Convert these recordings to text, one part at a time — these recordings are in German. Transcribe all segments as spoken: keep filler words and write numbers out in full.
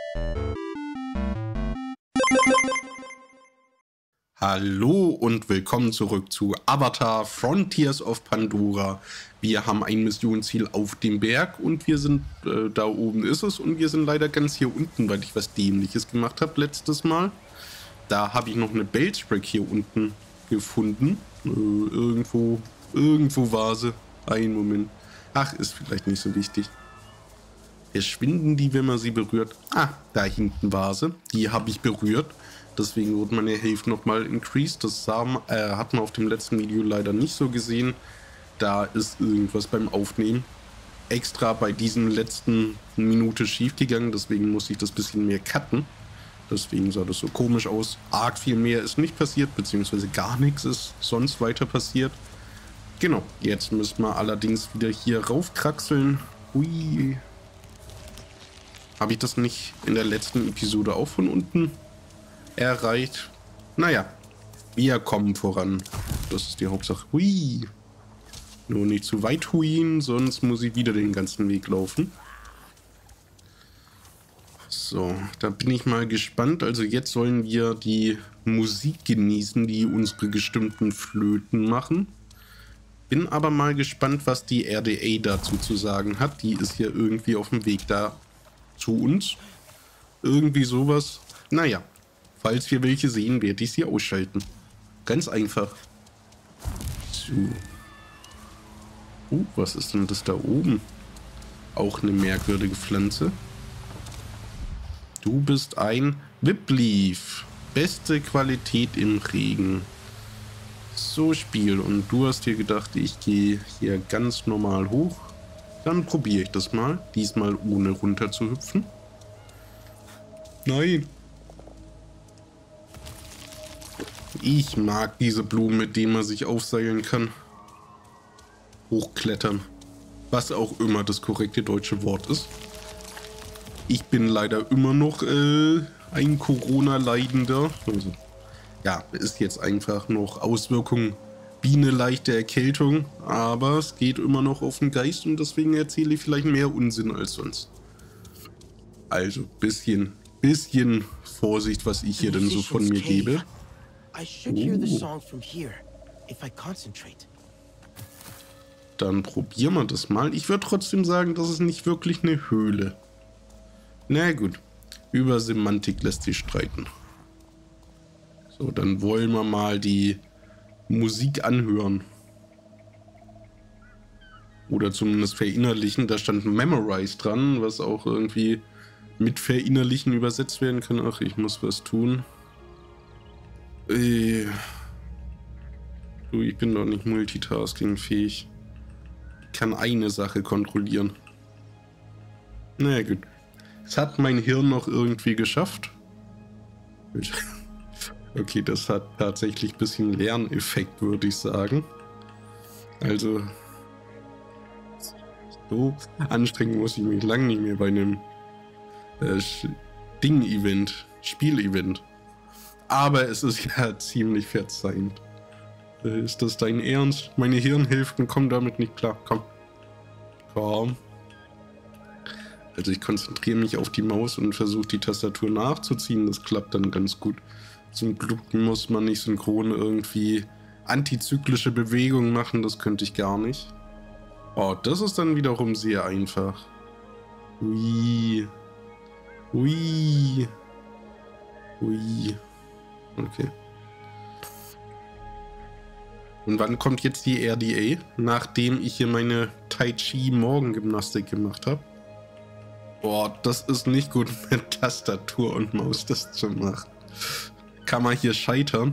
Hallo und willkommen zurück zu Avatar Frontiers of Pandora. Wir haben ein Missionsziel auf dem Berg und wir sind, äh, da oben ist es und wir sind leider ganz hier unten, weil ich was Dämliches gemacht habe letztes Mal. Da habe ich noch eine Bellsprack hier unten gefunden. Äh, irgendwo, irgendwo war sie. Einen Moment. Ach, ist vielleicht nicht so wichtig. Verschwinden die, wenn man sie berührt? Ah, da hinten war sie. Die habe ich berührt. Deswegen wurde meine Health nochmal increased. Das sah, äh, hat man auf dem letzten Video leider nicht so gesehen. Da ist irgendwas beim Aufnehmen extra bei diesen letzten Minute schief gegangen. Deswegen muss ich das bisschen mehr cutten. Deswegen sah das so komisch aus. Arg viel mehr ist nicht passiert, beziehungsweise gar nichts ist sonst weiter passiert. Genau, jetzt müssen wir allerdings wieder hier raufkraxeln. Hui. Habe ich das nicht in der letzten Episode auch von unten erreicht? Naja, wir kommen voran. Das ist die Hauptsache. Hui. Nur nicht zu weit huien, sonst muss ich wieder den ganzen Weg laufen. So, da bin ich mal gespannt. Also jetzt sollen wir die Musik genießen, die unsere gestimmten Flöten machen. Bin aber mal gespannt, was die R D A dazu zu sagen hat. Die ist hier irgendwie auf dem Weg da zu uns. Irgendwie sowas. Naja, falls wir welche sehen, werde ich sie ausschalten. Ganz einfach. So. Uh, was ist denn das da oben? Auch eine merkwürdige Pflanze. Du bist ein Whipleaf. Beste Qualität im Regen. So, Spiel. Und du hast dir gedacht, ich gehe hier ganz normal hoch. Dann probiere ich das mal. Diesmal ohne runter zu hüpfen. Nein. Ich mag diese Blumen, mit denen man sich aufseilen kann. Hochklettern. Was auch immer das korrekte deutsche Wort ist. Ich bin leider immer noch äh, ein Corona-Leidender. Also, ja, ist jetzt einfach noch Auswirkung wie eine leichte Erkältung. Aber es geht immer noch auf den Geist und deswegen erzähle ich vielleicht mehr Unsinn als sonst. Also, bisschen, bisschen Vorsicht, was ich hier denn so von mir gebe. Oh. Dann probieren wir das mal. Ich würde trotzdem sagen, das ist nicht wirklich eine Höhle. Na gut, über Semantik lässt sich streiten. So, dann wollen wir mal die Musik anhören. Oder zumindest verinnerlichen. Da stand Memorize dran, was auch irgendwie mit verinnerlichen übersetzt werden kann. Ach, ich muss was tun. Äh, du, ich bin doch nicht multitaskingfähig. Ich kann eine Sache kontrollieren. Na naja, gut. Es hat mein Hirn noch irgendwie geschafft. Okay, das hat tatsächlich ein bisschen Lerneffekt, würde ich sagen. Also, so anstrengend muss ich mich lang nicht mehr bei einem äh, Ding-Event, Spiel-Event. Aber es ist ja ziemlich verzeihend. Äh, ist das dein Ernst? Meine Hirnhälften kommen damit nicht klar. Komm. Komm. Also ich konzentriere mich auf die Maus und versuche die Tastatur nachzuziehen. Das klappt dann ganz gut. Zum Glück muss man nicht synchron irgendwie antizyklische Bewegungen machen. Das könnte ich gar nicht. Oh, das ist dann wiederum sehr einfach. Ui. Ui. Ui. Okay. Und wann kommt jetzt die R D A? Nachdem ich hier meine Tai Chi Morgengymnastik gemacht habe. Boah, das ist nicht gut mit Tastatur und Maus das zu machen. Kann man hier scheitern?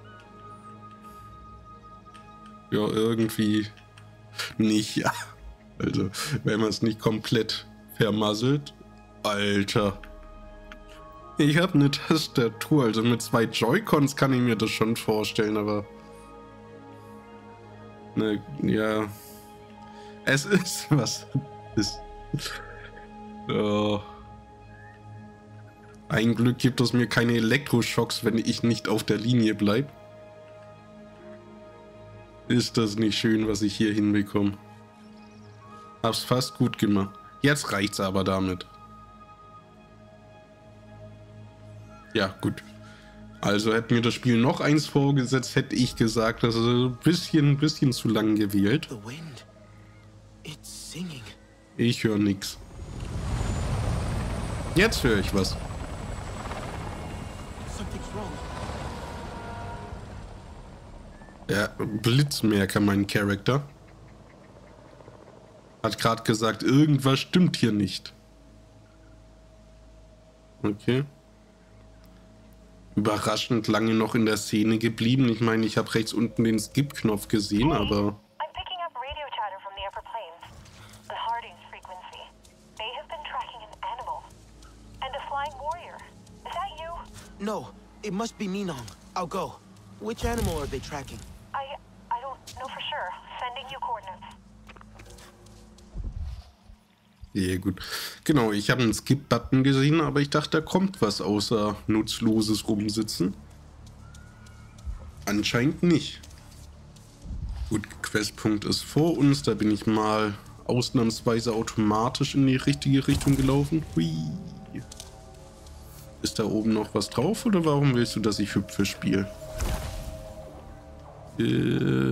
Ja, irgendwie nicht, ja. Also, wenn man es nicht komplett vermasselt. Alter. Ich habe eine Tastatur, also mit zwei Joy-Cons kann ich mir das schon vorstellen, aber... Ne, ja... Es ist, was es ist. Oh. Ein Glück gibt es mir keine Elektroschocks, wenn ich nicht auf der Linie bleibe. Ist das nicht schön, was ich hier hinbekomme? Hab's fast gut gemacht. Jetzt reicht's aber damit. Ja, gut. Also hätte mir das Spiel noch eins vorgesetzt, hätte ich gesagt, das ist ein bisschen, ein bisschen zu lang gewählt. Ich höre nichts. Jetzt höre ich was. Ja, Blitzmerker, mein Charakter. Hat gerade gesagt, irgendwas stimmt hier nicht. Okay. Überraschend lange noch in der Szene geblieben. Ich meine, ich habe rechts unten den Skip-Knopf gesehen, aber... No, it must be Minong. I'll go. Which animal are they tracking? I I don't know for sure. Sending you coordinates. Ja, gut. Genau, ich habe einen Skip-Button gesehen, aber ich dachte, da kommt was außer nutzloses Rumsitzen. Anscheinend nicht. Gut, Questpunkt ist vor uns. Da bin ich mal ausnahmsweise automatisch in die richtige Richtung gelaufen. Hui. Ist da oben noch was drauf oder warum willst du, dass ich Hüpfe spiele? Äh,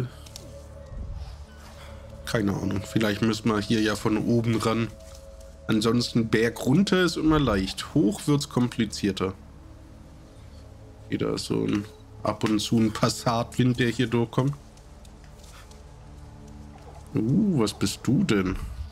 keine Ahnung. Vielleicht müssen wir hier ja von oben ran. Ansonsten Berg runter ist immer leicht. Hoch wird es komplizierter. Okay, da ist so ein ab und zu ein Passatwind, der hier durchkommt. Uh, was bist du denn?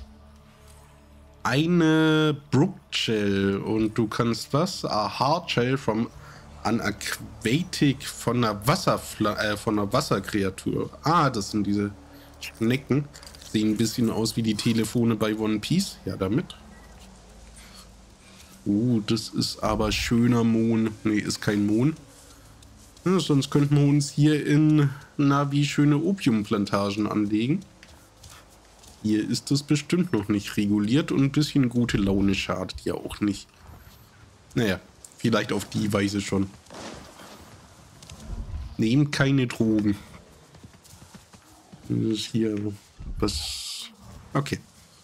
Eine Brook-Shell und du kannst was? A Hard-Shell from an Aquatic von einer Wasserfla äh, von einer Wasserkreatur. Ah, das sind diese Schnecken. Sehen ein bisschen aus wie die Telefone bei One Piece. Ja, damit. Uh, das ist aber schöner Mohn. Nee, ist kein Mohn. Ja, sonst könnten wir uns hier in, na, wie schöne Opiumplantagen anlegen. Hier ist das bestimmt noch nicht reguliert und ein bisschen gute Laune schadet ja auch nicht. Naja, vielleicht auf die Weise schon. Nehmt keine Drogen. Das ist hier was... Okay.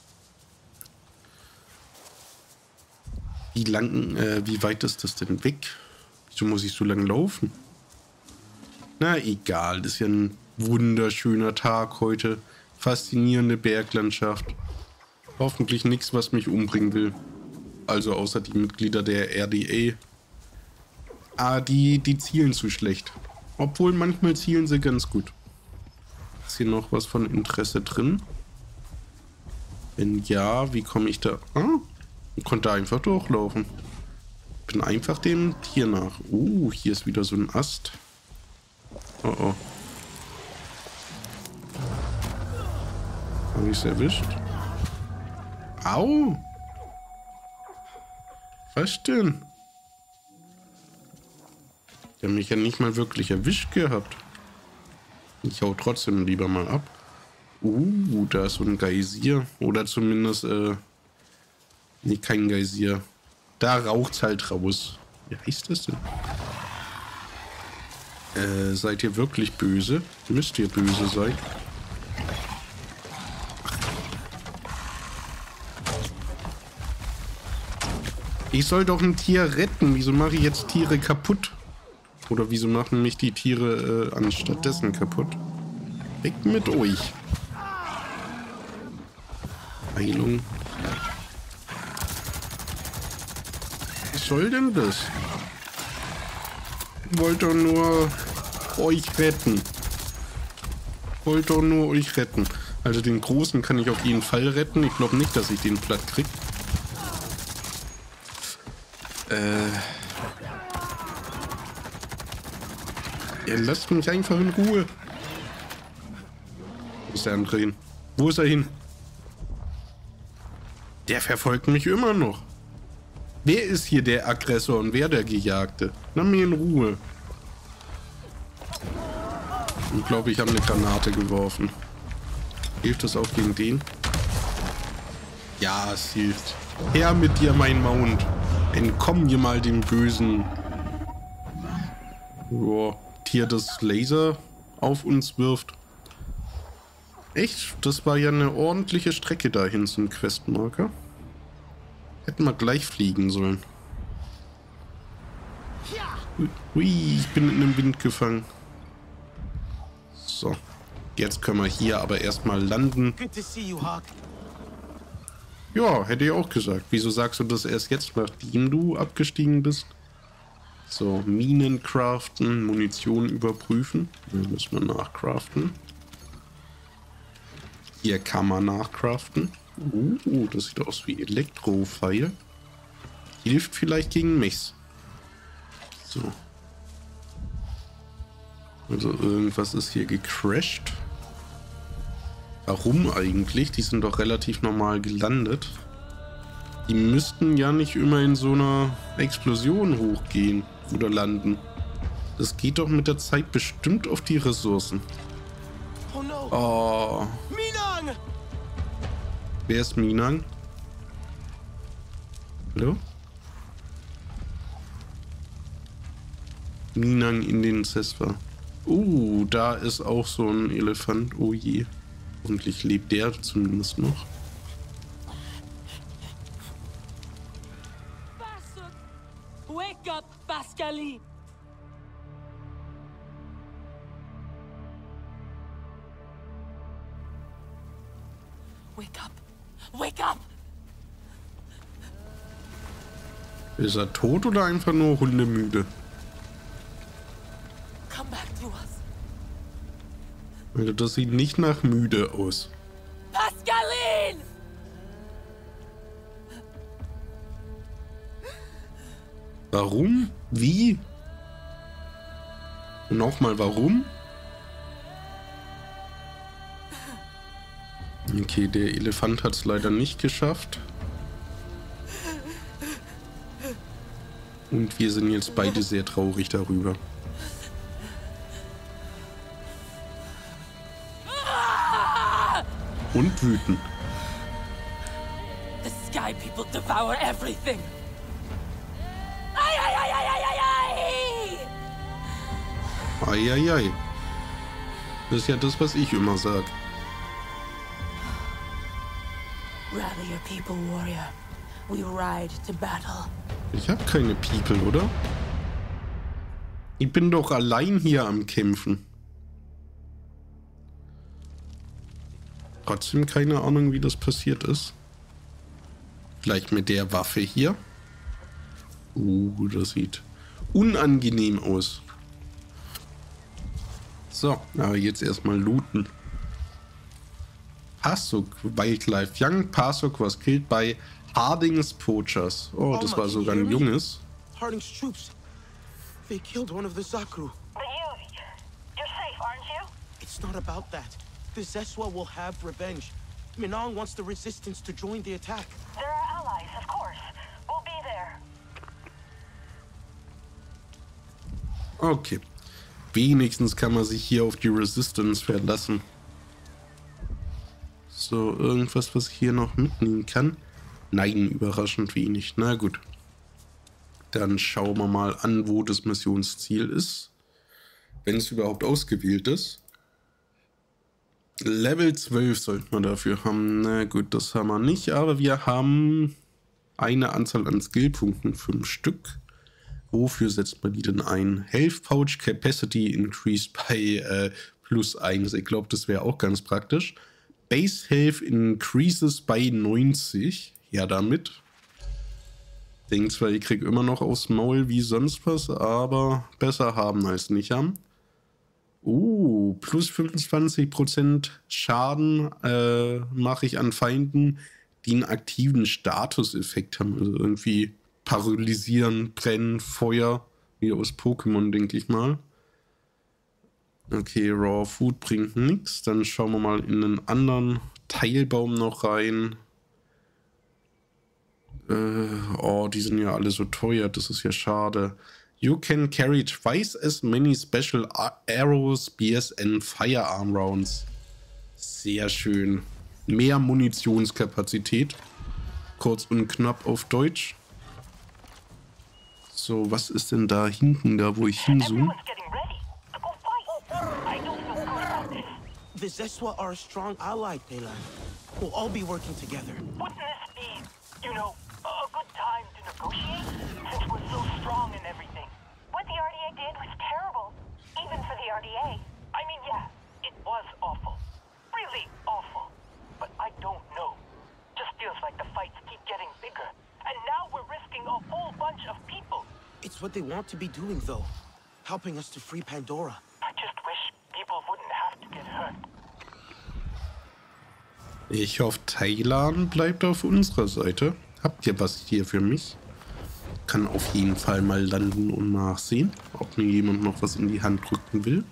Wie lang, äh, wie weit ist das denn weg? Wieso muss ich so lang laufen? Na egal, das ist ja ein wunderschöner Tag heute. Faszinierende Berglandschaft. Hoffentlich nichts, was mich umbringen will. Also außer die Mitglieder der R D A. Ah, die, die zielen zu schlecht. Obwohl manchmal zielen sie ganz gut. Ist hier noch was von Interesse drin? Wenn ja, wie komme ich da... Ah, ich konnte einfach durchlaufen. Bin einfach dem Tier nach. Uh, hier ist wieder so ein Ast. Oh oh. Habe ich es erwischt? Au! Was denn? Der hat mich ja nicht mal wirklich erwischt gehabt. Ich hau trotzdem lieber mal ab. Uh, da ist so ein Geysir. Oder zumindest, äh... nee, kein Geysir. Da raucht's halt raus. Wie heißt das denn? Äh, seid ihr wirklich böse? Müsst ihr böse sein? Ich soll doch ein Tier retten. Wieso mache ich jetzt Tiere kaputt? Oder wieso machen mich die Tiere äh, anstattdessen kaputt? Weg mit euch. Heilung. Was soll denn das? Ich wollte doch nur euch retten. Ich wollte doch nur euch retten. Also den Großen kann ich auf jeden Fall retten. Ich glaube nicht, dass ich den platt kriege. Äh. Ihr lasst mich einfach in Ruhe. Wo ist der andere hin? Wo ist er hin? Der verfolgt mich immer noch. Wer ist hier der Aggressor und wer der Gejagte? Lass mich in Ruhe. Ich glaube, ich habe eine Granate geworfen. Hilft das auch gegen den? Ja, es hilft. Her mit dir, mein Mount. Entkomm mir mal dem Bösen. Joa, Tier, das Laser auf uns wirft. Echt? Das war ja eine ordentliche Strecke dahin zum Questmarker. Hätten wir gleich fliegen sollen. Ui, ich bin in den Wind gefangen. So. Jetzt können wir hier aber erstmal landen. Good to see you, Hawk. Ja, hätte ich auch gesagt. Wieso sagst du das erst jetzt, nachdem du abgestiegen bist? So, Minen craften, Munition überprüfen. Hier müssen wir nachcraften. Hier kann man nachcraften. Uh, das sieht aus wie Elektropfeil. Hilft vielleicht gegen Mechs. So. Also irgendwas ist hier gecrashed. Warum eigentlich? Die sind doch relativ normal gelandet. Die müssten ja nicht immer in so einer Explosion hochgehen oder landen. Das geht doch mit der Zeit bestimmt auf die Ressourcen. Oh no. Oh. Minang! Wer ist Minang? Hallo? Minang in den Cespa. Uh, da ist auch so ein Elefant. Oh je. Hoffentlich lebt der zumindest noch. Wake up, Pascaline! Wake up! Wake up! Ist er tot oder einfach nur hundemüde? Come back to us. Also das sieht nicht nach müde aus. Pascaline! Warum? Wie? Nochmal warum? Okay, der Elefant hat es leider nicht geschafft. Und wir sind jetzt beide sehr traurig darüber. Und wütend. The sky people devour everything. Ay, ay, ay, ay, ay, ay, ay. Eieiei. Das ist ja das, was ich immer sag. Rally your people, warrior. We ride to battle. Ich habe keine People, oder? Ich bin doch allein hier am Kämpfen. Trotzdem keine Ahnung, wie das passiert ist. Vielleicht mit der Waffe hier. Uh, das sieht unangenehm aus. So, aber jetzt erstmal looten. Pasuk, Wildlife Young. Pasuk was killed by Harding's Poachers. Oh, das war sogar ein Junges. Harding's troops. They killed one of the Zakru. But you... you're safe, aren't you? It's not about that. The Zeswa will have revenge. Minang wants the resistance to join the attack. There are allies, of course. We'll be there. Okay. Wenigstens kann man sich hier auf die Resistance verlassen. So, irgendwas, was ich hier noch mitnehmen kann? Nein, überraschend wenig. Na gut. Dann schauen wir mal an, wo das Missionsziel ist. Wenn es überhaupt ausgewählt ist. Level zwölf sollten wir dafür haben. Na gut, das haben wir nicht. Aber wir haben eine Anzahl an Skillpunkten, fünf Stück. Wofür setzt man die denn ein? Health Pouch Capacity increased by äh, plus eins. Ich glaube, das wäre auch ganz praktisch. Base Health increases by neunzig. Ja, damit. Denke zwar, ich kriege immer noch aufs Maul wie sonst was, aber besser haben als nicht haben. Uh, plus fünfundzwanzig Prozent Schaden äh, mache ich an Feinden, die einen aktiven Statuseffekt haben. Also irgendwie paralysieren, brennen, Feuer, wie aus Pokémon, denke ich mal. Okay, Raw Food bringt nichts. Dann schauen wir mal in einen anderen Teilbaum noch rein. Äh, oh, die sind ja alle so teuer. Das ist ja schade. You can carry twice as many special arrows, spears and firearm rounds. Sehr schön. Mehr Munitionskapazität. Kurz und knapp auf Deutsch. So, was ist denn da hinten, da wo ich hinzoome? Everyone's getting ready to go fight. I don't feel good about this. The Zeswa are a strong ally, Pela. We'll all be working together. Wouldn't this be, you know, a good time to negotiate? Since we're so strong and everything. With the R D It's what they want to be doing, though. Helping us to free Pandora. I just wish people wouldn't have to get hurt. Ich hoffe, Thailand bleibt auf unserer Seite. Habt ihr was hier für mich? Kann auf jeden Fall mal landen und nachsehen, ob mir jemand noch was in die Hand drücken will.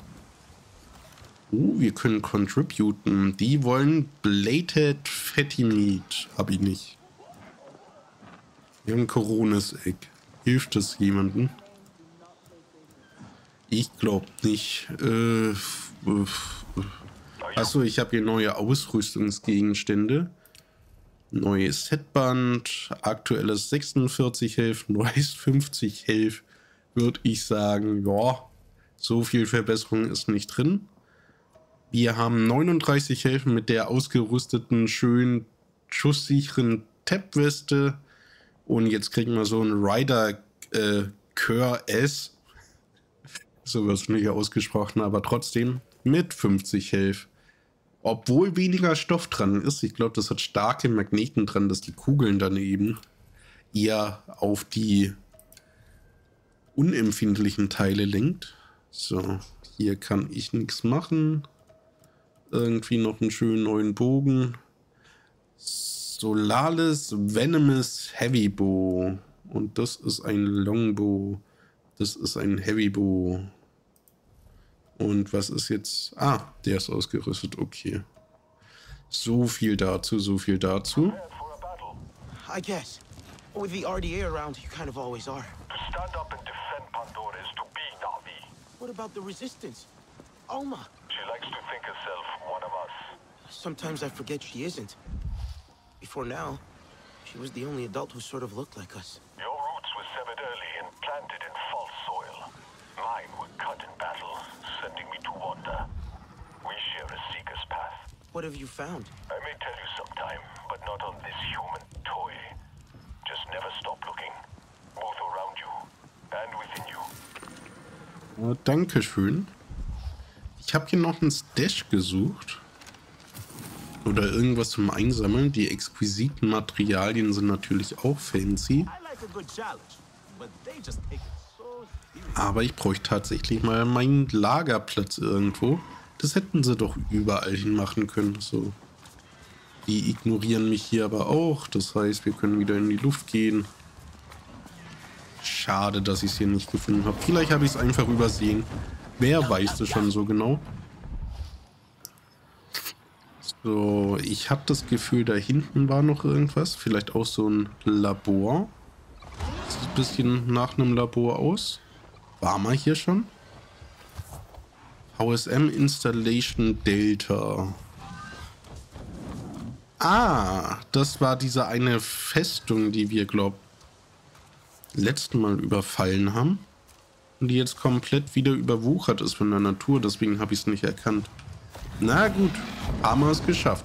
Oh, wir können contributen. Die wollen Bladed Fatty Meat. Hab ich nicht. Wir haben Coronas Egg. Hilft das jemandem? Ich glaube nicht. Äh, äh, Achso, ich habe hier neue Ausrüstungsgegenstände. Neues Setband, aktuelles sechsundvierzig Health, neues fünfzig Health. Würde ich sagen, ja, so viel Verbesserung ist nicht drin. Wir haben neununddreißig Health mit der ausgerüsteten, schön schusssicheren Tab-Weste. Und jetzt kriegen wir so einen Rider äh, Cur S. So wird es nicht ausgesprochen, aber trotzdem mit fünfzig Health. Obwohl weniger Stoff dran ist. Ich glaube, das hat starke Magneten dran, dass die Kugeln dann eben eher auf die unempfindlichen Teile lenkt. So, hier kann ich nichts machen. Irgendwie noch einen schönen neuen Bogen. Solaris Venomous Heavy Bow. Und das ist ein Longbow. Das ist ein Heavy Bow. Und was ist jetzt? Ah, der ist ausgerüstet. Okay. So viel dazu, so viel dazu. I guess. With the R D A around, you kind of always are. To stand up and defend Pandora is to be Na'vi. What about the Resistance? Alma. She likes to think herself one of us. Sometimes I forget she isn't. Before now, she was the only adult who sort of looked like us. Your roots were severed early and planted in false soil. Mine were cut in battle, sending me to wander. We share a seeker's path. What have you found? I may tell you sometime, but not on this human toy. Just never stop looking. Both around you and within you. Oh, Dankeschön. Ich habe hier noch einen Stash gesucht. Oder irgendwas zum Einsammeln. Die exquisiten Materialien sind natürlich auch fancy. Aber ich bräuchte tatsächlich mal meinen Lagerplatz irgendwo. Das hätten sie doch überall hin machen können. So. Die ignorieren mich hier aber auch. Das heißt, wir können wieder in die Luft gehen. Schade, dass ich es hier nicht gefunden habe. Vielleicht habe ich es einfach übersehen. Wer weiß das schon so genau? So, ich habe das Gefühl, da hinten war noch irgendwas. Vielleicht auch so ein Labor. Sieht ein bisschen nach einem Labor aus. War mal hier schon? V S M Installation Delta. Ah, das war diese eine Festung, die wir, glaub, letzten Mal überfallen haben. Und die jetzt komplett wieder überwuchert ist von der Natur. Deswegen habe ich es nicht erkannt. Na gut, haben wir es geschafft.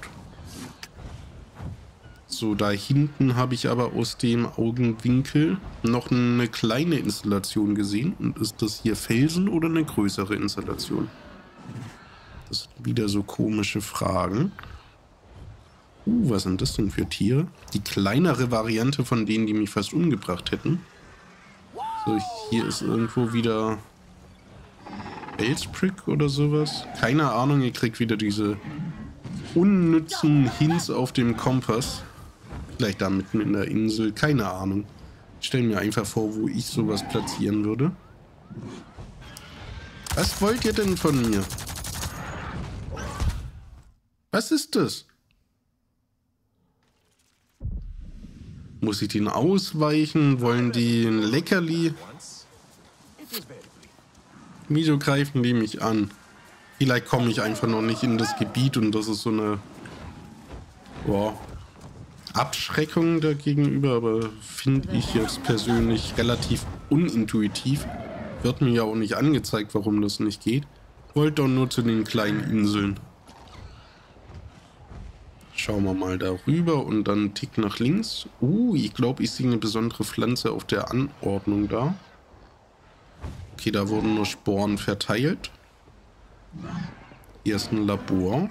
So, da hinten habe ich aber aus dem Augenwinkel noch eine kleine Installation gesehen. Und ist das hier Felsen oder eine größere Installation? Das sind wieder so komische Fragen. Uh, was sind das denn für Tiere? Die kleinere Variante von denen, die mich fast umgebracht hätten. So, hier ist irgendwo wieder Bellsprick oder sowas. Keine Ahnung, ihr kriegt wieder diese unnützen Hints auf dem Kompass. Vielleicht da mitten in der Insel, keine Ahnung. Ich stelle mir einfach vor, wo ich sowas platzieren würde. Was wollt ihr denn von mir? Was ist das? Muss ich den ausweichen? Wollen die ein Leckerli? Wieso greifen die mich an? Vielleicht komme ich einfach noch nicht in das Gebiet und das ist so eine boah, Abschreckung dagegenüber, aber finde ich jetzt persönlich relativ unintuitiv. Wird mir ja auch nicht angezeigt, warum das nicht geht. Wollt doch nur zu den kleinen Inseln. Schauen wir mal darüber und dann einen Tick nach links. Uh, ich glaube, ich sehe eine besondere Pflanze auf der Anordnung da. Okay, da wurden nur Sporen verteilt. Hier ist ein Labor.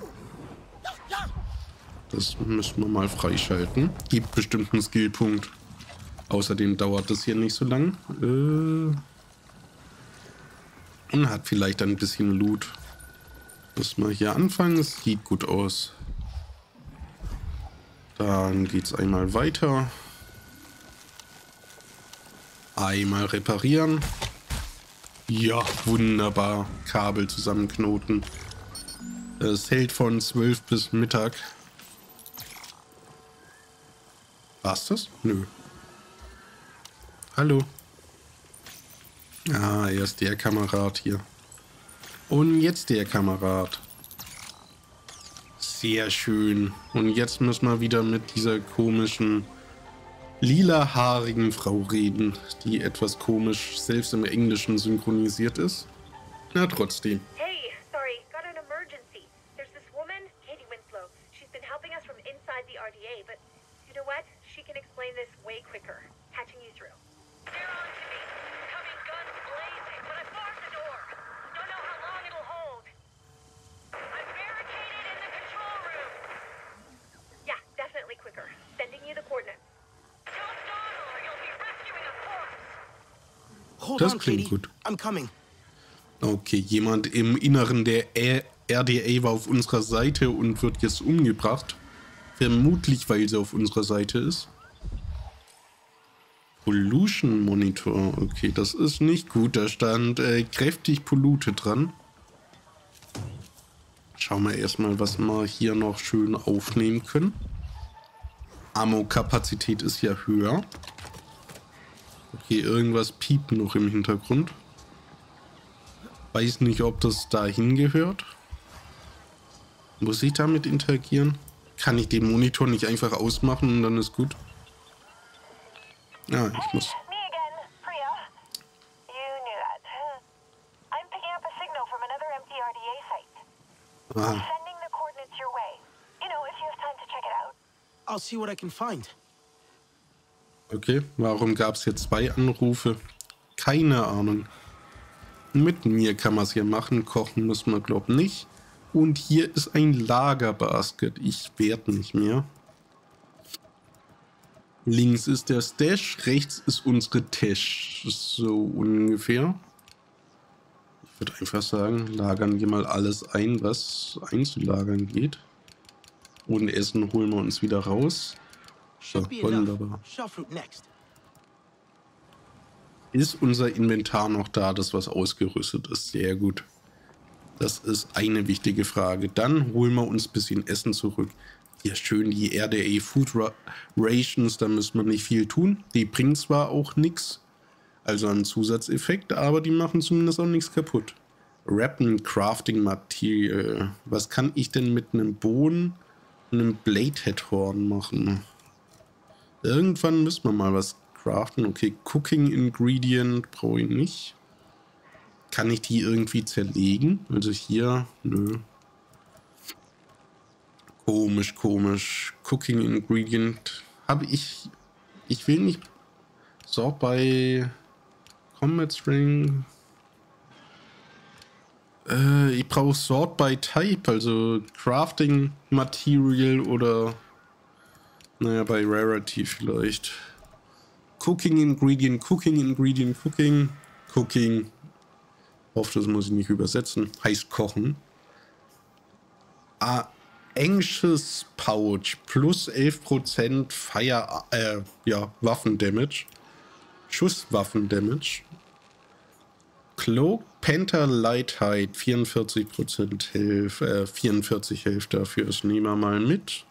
Das müssen wir mal freischalten. Gibt bestimmt einen Skillpunkt. Außerdem dauert das hier nicht so lang. Äh, und hat vielleicht ein bisschen Loot. Müssen wir hier anfangen. Es sieht gut aus. Dann geht es einmal weiter. Einmal reparieren. Ja, wunderbar. Kabel zusammenknoten. Es hält von zwölf bis Mittag. War's das? Nö. Hallo. Ah, erst der Kamerad hier. Und jetzt der Kamerad. Sehr schön. Und jetzt müssen wir wieder mit dieser komischen lilahaarigen Frau reden, die etwas komisch selbst im Englischen synchronisiert ist. Na, trotzdem. Hey, sorry, got an emergency. There's this woman, Katie Winslow. She's been helping us from inside the R D A, but you know what? She can explain this way quicker. Patching you through. They're on to me. Coming guns blazing, but I barred the door. Don't know how long it'll hold. I'm barricaded in the control room. Yeah, definitely quicker. Sending you the coordinates. Don't dawdle or you'll be rescuing a corpse. Hold Das on, klingt Katie. gut. I'm coming. Okay, jemand im Inneren der R D A war auf unserer Seite und wird jetzt umgebracht. Vermutlich, weil sie auf unserer Seite ist. Pollution Monitor. Okay, das ist nicht gut. Da stand äh, kräftig Pollute dran. Schauen wir erstmal, was wir hier noch schön aufnehmen können. Ammo-Kapazität ist ja höher. Okay, irgendwas piept noch im Hintergrund. Weiß nicht, ob das dahin gehört. Muss ich damit interagieren? Kann ich den Monitor nicht einfach ausmachen und dann ist gut? Ja, ich muss. Me again, Priya. You knew that. I'm picking up a signal from another empty R D A site. Ah, Sending the coordinates your way. You know, if you have time to check it out. I'll see what I can find. okay. Warum gab es hier zwei Anrufe? Keine Ahnung. Mit mir kann man es hier machen. Kochen muss man, glaube ich, nicht. Und hier ist ein Lagerbasket. Ich werde nicht mehr. Links ist der Stash, rechts ist unsere Tash. So ungefähr. Ich würde einfach sagen, lagern wir mal alles ein, was einzulagern geht. Und Essen holen wir uns wieder raus. So, Should be wunderbar. enough. Shellfruit next. Ist unser Inventar noch da, das was ausgerüstet ist? Sehr gut. Das ist eine wichtige Frage. Dann holen wir uns ein bisschen Essen zurück. Hier schön die R D A Food Rations, da müssen wir nicht viel tun. Die bringen zwar auch nichts, also einen Zusatzeffekt, aber die machen zumindest auch nichts kaputt. Rappen Crafting Material. Was kann ich denn mit einem Bohnen und einem Bladehead Horn machen? Irgendwann müssen wir mal was craften. Okay, Cooking Ingredient brauche ich nicht. Kann ich die irgendwie zerlegen? Also hier, nö. Komisch, komisch. Cooking Ingredient habe ich. Ich will nicht. Sort bei Combat String. Äh, ich brauche Sort by Type, also Crafting Material oder. Naja, bei Rarity vielleicht. Cooking Ingredient, Cooking Ingredient, Cooking, Cooking. Hoffe, das muss ich nicht übersetzen. Heißt kochen. Ah. Anxious Pouch plus elf Prozent Fire, äh, ja, Waffendamage. Schusswaffendamage. Cloak Panther Light Height vierundvierzig Prozent Health, äh, vierundvierzig Health dafür. Das nehmen wir mal mit.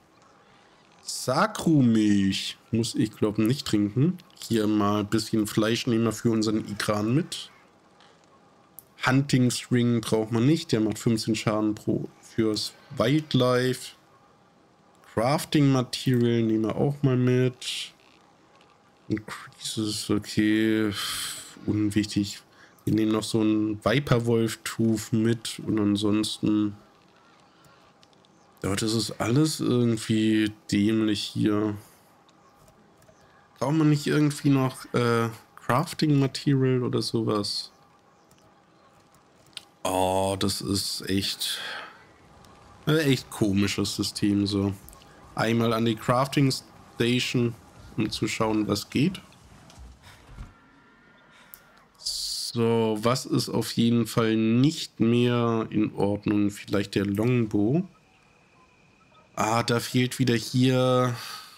Sakrumilch muss ich, glaube ich, nicht trinken. Hier mal ein bisschen Fleisch nehmen wir für unseren Ikran mit. Hunting String braucht man nicht. Der macht fünfzehn Schaden pro fürs Wildlife. Crafting Material nehmen wir auch mal mit. Increases, okay. Unwichtig. Wir nehmen noch so ein Viperwolf-Tooth mit. Und ansonsten. Ja, das ist alles irgendwie dämlich hier. Braucht man nicht irgendwie noch äh, Crafting Material oder sowas? Oh, das ist echt. Echt komisches System so. Einmal an die Crafting Station, um zu schauen, was geht. So, was ist auf jeden Fall nicht mehr in Ordnung? Vielleicht der Longbow. Ah, da fehlt wieder hier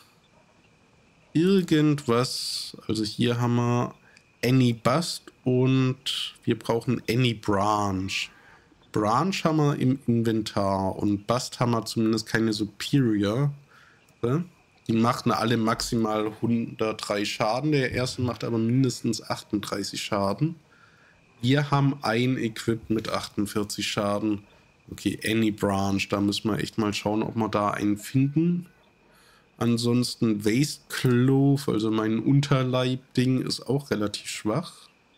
irgendwas. Also hier haben wir Any Bust und wir brauchen Any Branch. Branch haben wir im Inventar und Bust haben wir zumindest keine Superior. Die machten alle maximal hundertdrei Schaden. Der erste macht aber mindestens achtunddreißig Schaden. Wir haben ein Equip mit achtundvierzig Schaden. Okay, Any Branch, da müssen wir echt mal schauen, ob wir da einen finden. Ansonsten Waist Clove, also mein Unterleib-Ding, ist auch relativ schwach.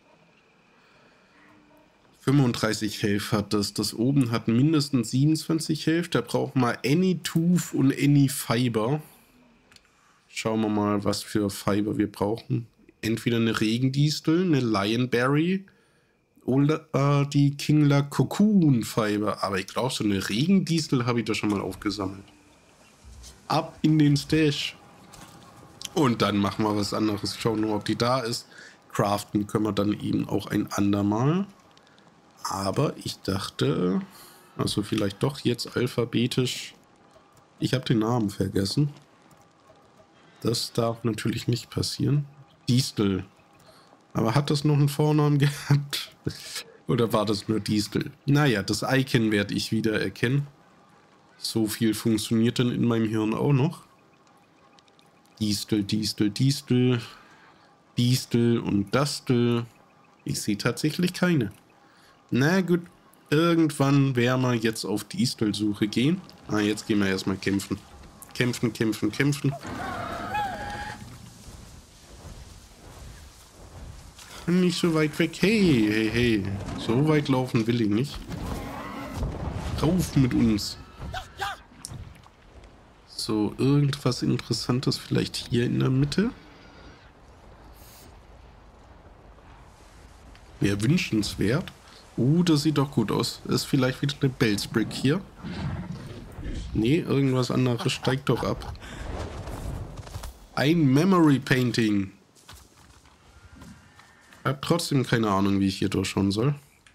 fünfunddreißig Health hat das. Das oben hat mindestens siebenundzwanzig Health. Da brauchen wir Any Tooth und Any Fiber. Schauen wir mal, was für Fiber wir brauchen. Entweder eine Regendistel, eine Lionberry oder äh, die Kingler Cocoon Fiber. Aber ich glaube, so eine Regendistel habe ich da schon mal aufgesammelt. Ab in den Stash. Und dann machen wir was anderes. Schauen wir, ob die da ist. Craften können wir dann eben auch ein andermal. Aber ich dachte, also vielleicht doch jetzt alphabetisch. Ich habe den Namen vergessen. Das darf natürlich nicht passieren. Distel. Aber hat das noch einen Vornamen gehabt? Oder war das nur Distel? Naja, das Icon werde ich wieder erkennen. So viel funktioniert dann in meinem Hirn auch noch. Distel, Distel, Distel. Distel und Dastel. Ich sehe tatsächlich keine. Na gut, irgendwann werden wir jetzt auf Distel-Suche gehen. Ah, jetzt gehen wir erstmal kämpfen. Kämpfen, kämpfen, kämpfen. Nicht so weit weg. Hey, hey, hey. So weit laufen will ich nicht. Rauf mit uns. So, irgendwas Interessantes vielleicht hier in der Mitte. Wäre wünschenswert. Uh, das sieht doch gut aus. Ist vielleicht wieder eine Bellsbrick hier. Nee, irgendwas anderes steigt doch ab. Ein Memory Painting. Ich habe trotzdem keine Ahnung, wie ich hier durchschauen soll.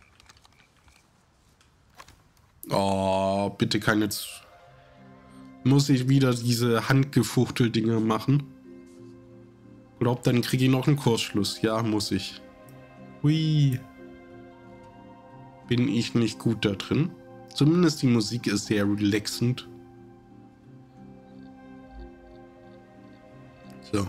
Oh, bitte keine... Z Muss ich wieder diese Handgefuchtel-Dinger machen? Glaub, dann kriege ich noch einen Kursschluss. Ja, muss ich. Hui. Bin ich nicht gut da drin. Zumindest die Musik ist sehr relaxend. So.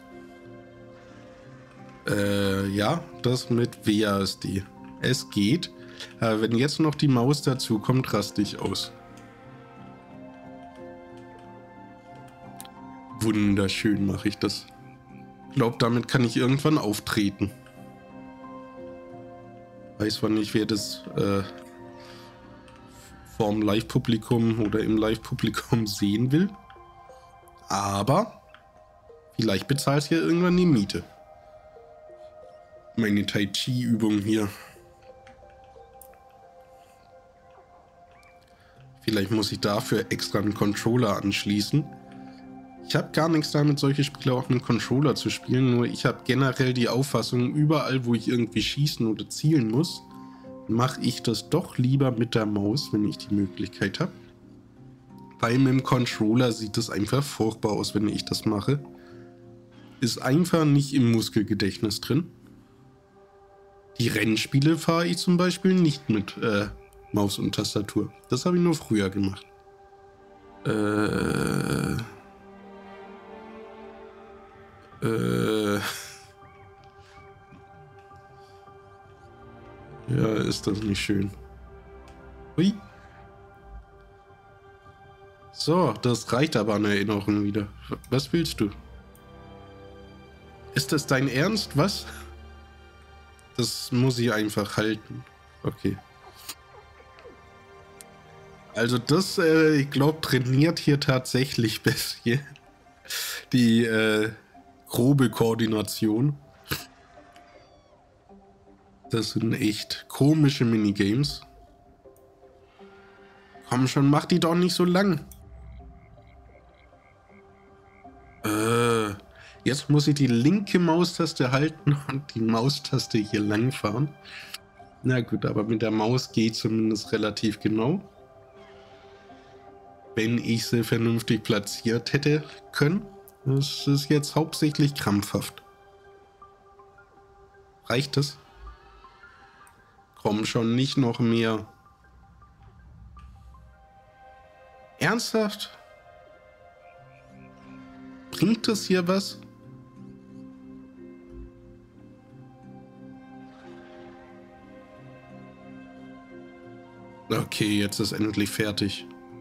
Äh, ja, das mit W A S D. Es geht. Aber wenn jetzt noch die Maus dazu kommt, raste ich aus. Wunderschön mache ich das. Ich glaube, damit kann ich irgendwann auftreten. Weiß zwar nicht, wer das äh, vorm Live-Publikum oder im Live-Publikum sehen will. Aber vielleicht bezahlt es ja irgendwann die Miete. Meine Tai Chi-Übung hier. Vielleicht muss ich dafür extra einen Controller anschließen. Ich habe gar nichts damit, solche Spiele auf einem Controller zu spielen, nur ich habe generell die Auffassung, überall wo ich irgendwie schießen oder zielen muss, mache ich das doch lieber mit der Maus, wenn ich die Möglichkeit habe. Weil mit dem Controller sieht es einfach furchtbar aus, wenn ich das mache. Ist einfach nicht im Muskelgedächtnis drin. Die Rennspiele fahre ich zum Beispiel nicht mit äh, Maus und Tastatur. Das habe ich nur früher gemacht. Äh... Äh... Ja, ist das nicht schön. Hui. So, das reicht aber an Erinnerungen wieder. Was willst du? Ist das dein Ernst? Was? Das muss ich einfach halten. Okay. Also das, äh, ich glaube, trainiert hier tatsächlich bisschen die äh, grobe Koordination. Das sind echt komische Minigames. Komm schon, mach die doch nicht so lang. Äh, Jetzt muss ich die linke Maustaste halten und die Maustaste hier langfahren. Na gut, aber mit der Maus geht zumindest relativ genau. Wenn ich sie vernünftig platziert hätte können. Das ist jetzt hauptsächlich krampfhaft. Reicht es? Komm schon, nicht noch mehr. Ernsthaft? Bringt das hier was? Okay, jetzt ist endlich fertig.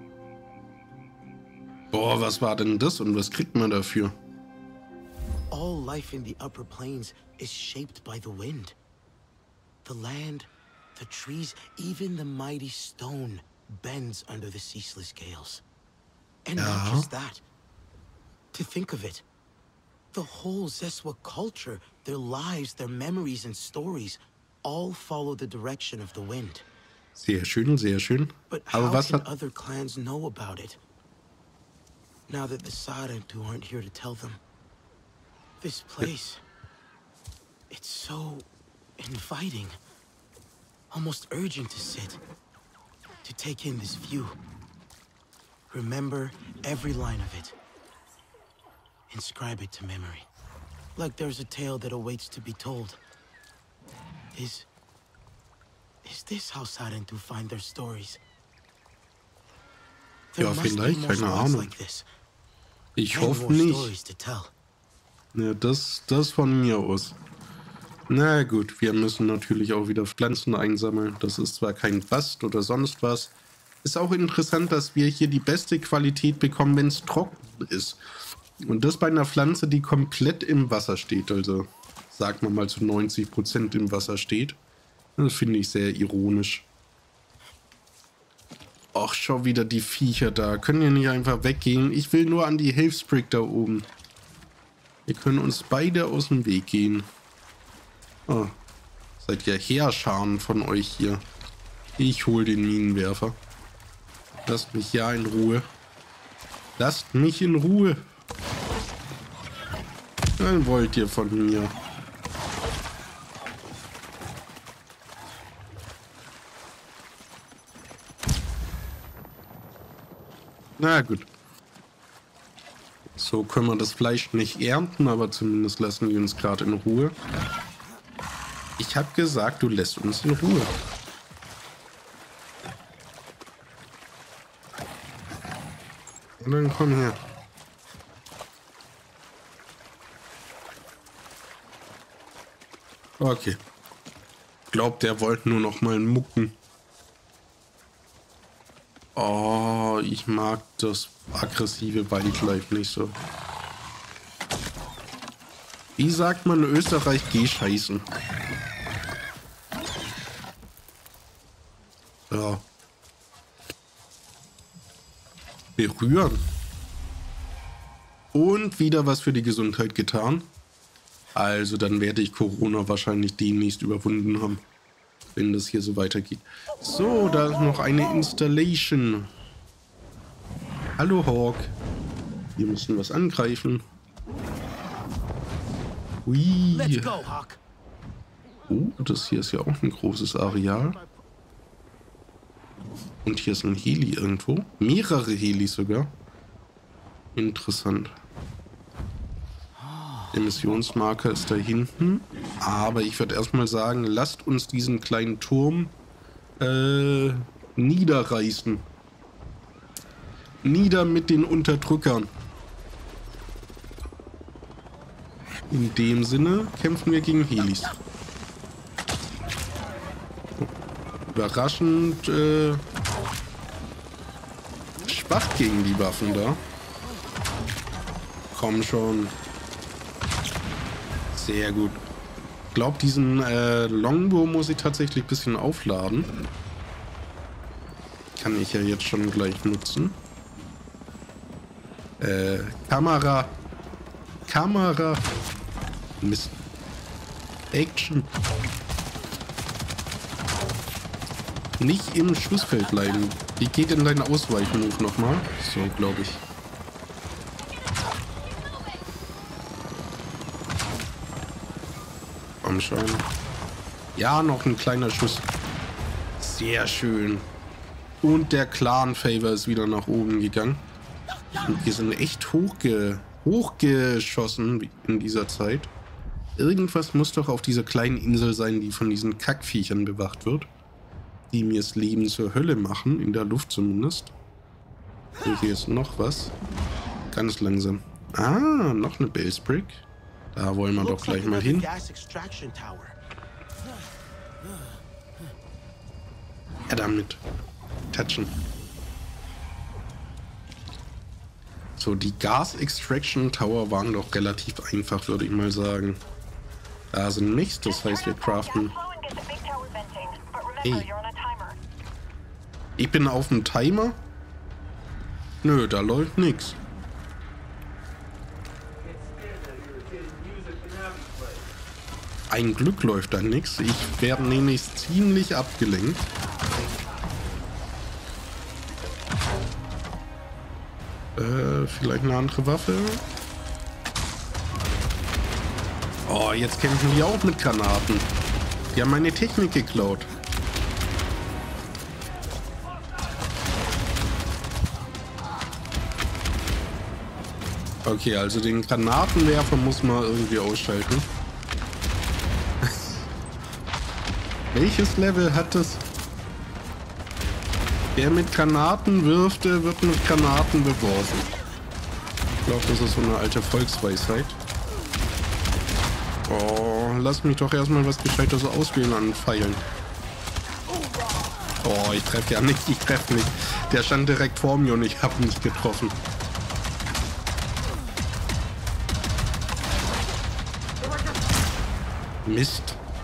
Boah, was war denn das und was kriegt man dafür? All life in the upper plains is shaped by the wind. The land, the trees, even the mighty stone bends under the ceaseless gales. And not Ja. just that. To think of it, the whole Zeswa culture, their lives, their memories and stories, all follow the direction of the wind. Sehr schön, sehr schön. But Aber how was can hat... other clans know about it? Now that the Sarentu aren't here to tell them. This place, it's so inviting. Almost urgent to sit. To take in this view. Remember every line of it. Inscribe it to memory. Like there's a tale that awaits to be told. Is... Is this how Sarentu find their stories? There Ja, must be vielleicht, more keine spots Ahnung. like this. Ich Many hoffe more nicht. stories to tell. Ja, das, das von mir aus. Na gut, wir müssen natürlich auch wieder Pflanzen einsammeln. Das ist zwar kein Bast oder sonst was. Ist auch interessant, dass wir hier die beste Qualität bekommen, wenn es trocken ist. Und das bei einer Pflanze, die komplett im Wasser steht. Also, sagen wir mal zu neunzig Prozent im Wasser steht. Das finde ich sehr ironisch. Ach, schau wieder die Viecher da. Können ja nicht einfach weggehen. Ich will nur an die Hilfsbrick da oben. Wir können uns beide aus dem Weg gehen. Oh, seid ihr Heerscharen von euch hier. Ich hol den Minenwerfer. Lasst mich ja in Ruhe. Lasst mich in Ruhe. Dann wollt ihr von mir. Na gut. So können wir das Fleisch nicht ernten, aber zumindest lassen die uns gerade in Ruhe. Ich habe gesagt, du lässt uns in Ruhe. Und dann komm her. Okay. Glaubt, der wollte nur noch mal mucken. Oh, ich mag das aggressive Wildlife nicht so. Wie sagt man in Österreich, geh scheißen? Ja. Berühren. Und wieder was für die Gesundheit getan. Also dann werde ich Corona wahrscheinlich demnächst überwunden haben. Wenn das hier so weitergeht. So, da ist noch eine Installation. Hallo Hawk. Wir müssen was angreifen. Hui. Let's go, Hawk. Oh, das hier ist ja auch ein großes Areal. Und hier ist ein Heli irgendwo. Mehrere Helis sogar. Interessant. Der Missionsmarker ist da hinten. Aber ich würde erstmal sagen, lasst uns diesen kleinen Turm äh, niederreißen. Nieder mit den Unterdrückern. In dem Sinne kämpfen wir gegen Helis. Überraschend äh, schwach gegen die Waffen da. Komm schon. Sehr gut. Ich glaube, diesen äh, Longbow muss ich tatsächlich ein bisschen aufladen. Kann ich ja jetzt schon gleich nutzen. Äh, Kamera. Kamera. Mist. Action. Nicht im Schussfeld bleiben. Wie geht denn dein Ausweichmove nochmal? So, glaube ich. Komm schon. Ja, noch ein kleiner Schuss. Sehr schön. Und der Clan-Favor ist wieder nach oben gegangen. Und wir sind echt hochge hochgeschossen in dieser Zeit. Irgendwas muss doch auf dieser kleinen Insel sein, die von diesen Kackviechern bewacht wird. Die mir das Leben zur Hölle machen, in der Luft zumindest. Und hier ist noch was. Ganz langsam. Ah, noch eine Base Brick. Da wollen wir doch gleich mal hin. Ja, damit. Touchen. So, die Gas Extraction Tower waren doch relativ einfach, würde ich mal sagen. Da sind nichts, das heißt, wir craften. Hey. Ich bin auf dem Timer? Nö, da läuft nichts. Ein Glück läuft da nichts. Ich werde nämlich ziemlich abgelenkt. Äh, vielleicht eine andere Waffe? Oh, jetzt kämpfen die auch mit Granaten. Die haben meine Technik geklaut. Okay, also den Granatenwerfer muss man irgendwie ausschalten. Welches Level hat das? Der mit Granaten wirft, der wird mit Granaten beworfen. Ich glaube, das ist so eine alte Volksweisheit. Oh, lass mich doch erstmal was Gescheites auswählen an Pfeilen. Oh, ich treffe ja nicht, ich treffe nicht. Der stand direkt vor mir und ich habe nicht getroffen. Mist.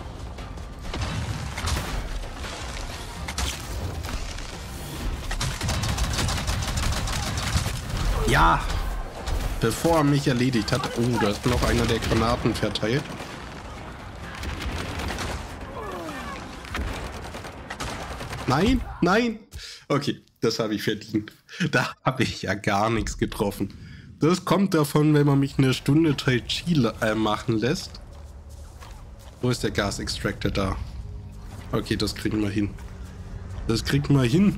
Ja, bevor er mich erledigt hat. Oh, da ist noch einer der Granaten verteilt. Nein, nein. Okay, das habe ich verdient. Da habe ich ja gar nichts getroffen. Das kommt davon, wenn man mich eine Stunde Tai Chi äh, machen lässt. Wo ist der Gas Extractor da? Okay, das kriegen wir hin. Das kriegen wir hin.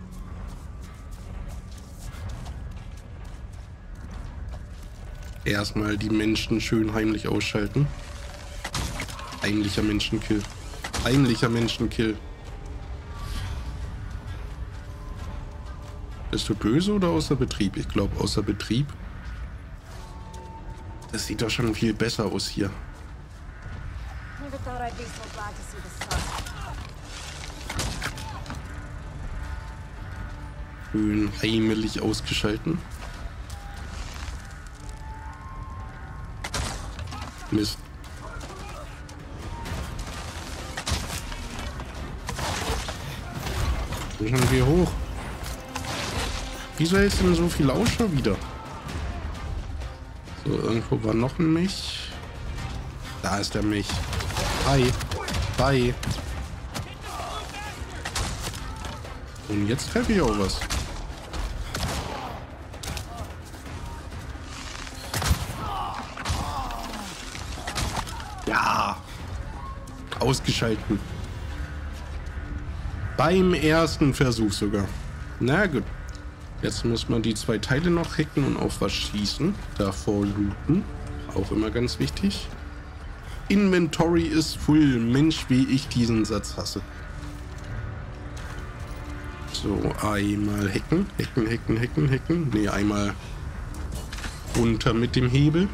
Erstmal die Menschen schön heimlich ausschalten. Heimlicher Menschenkill. Heimlicher Menschenkill. Bist du böse oder außer Betrieb? Ich glaube außer Betrieb. Das sieht doch schon viel besser aus hier. Schön heimlich ausgeschalten. Mist. Wo sind wir hoch? Wieso hältst du denn so viel aus schon wieder? So, irgendwo war noch ein Mech. Da ist der Mech. Hi. Hi. Und jetzt treffe ich auch was. Ja. Ausgeschalten. Beim ersten Versuch sogar. Na gut. Jetzt muss man die zwei Teile noch hacken und auf was schießen. Davor looten. Auch immer ganz wichtig. Inventory ist full. Mensch, wie ich diesen Satz hasse. So, einmal hacken. Hacken, hacken, hacken, hacken. Ne, einmal runter mit dem Hebel.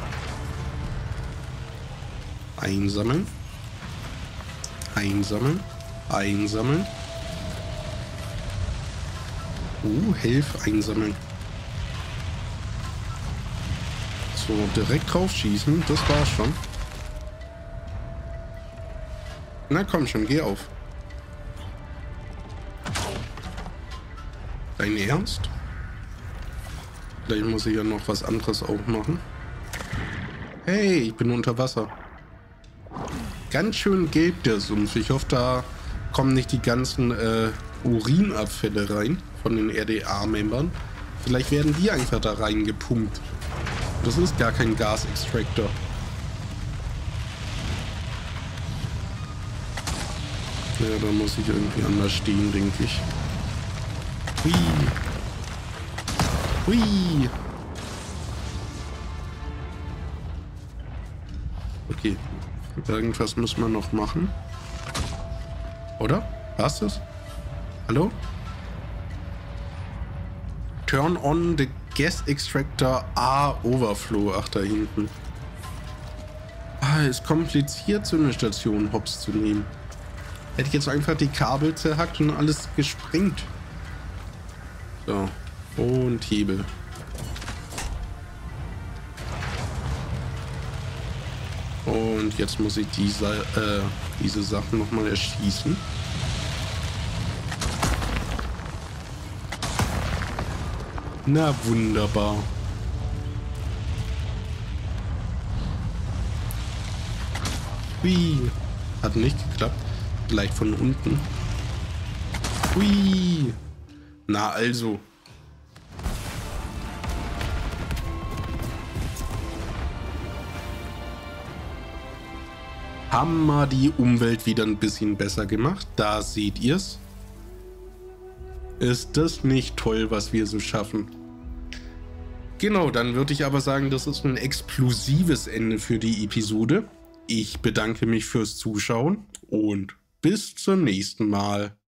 Einsammeln. Einsammeln. Einsammeln. Oh, Hilfe einsammeln. So, direkt drauf schießen. Das war's schon. Na komm schon, geh auf. Dein Ernst? Vielleicht muss ich ja noch was anderes auch machen. Hey, ich bin unter Wasser. Ganz schön gelb der Sumpf. Ich hoffe, da kommen nicht die ganzen äh, Urinabfälle rein von den R D A-Membern. Vielleicht werden die einfach da reingepumpt. Das ist gar kein Gas-Extractor. Ja, da muss ich irgendwie anders stehen, denke ich. Hui. Hui. Okay. Irgendwas muss man noch machen. Oder? War's das? Hallo? Turn on the gas extractor A overflow. Ach, da hinten. Ah, ist kompliziert, so eine Station hops zu nehmen. Hätte ich jetzt einfach die Kabel zerhackt und alles gesprengt. So. Und Hebel. Und jetzt muss ich diese, äh, diese Sachen nochmal erschießen. Na, wunderbar. Hui. Hat nicht geklappt. Gleich von unten. Hui. Na also. Haben wir die Umwelt wieder ein bisschen besser gemacht. Da seht ihr's. Ist das nicht toll, was wir so schaffen? Genau, dann würde ich aber sagen, das ist ein explosives Ende für die Episode. Ich bedanke mich fürs Zuschauen und bis zum nächsten Mal.